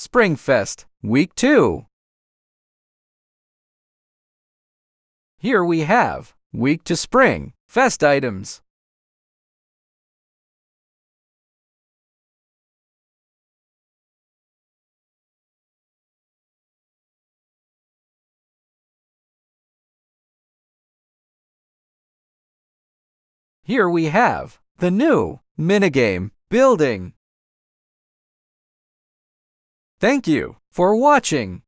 Spring Fest, Week 2. Here we have Week to Spring Fest items. Here we have the new minigame building. Thank you for watching.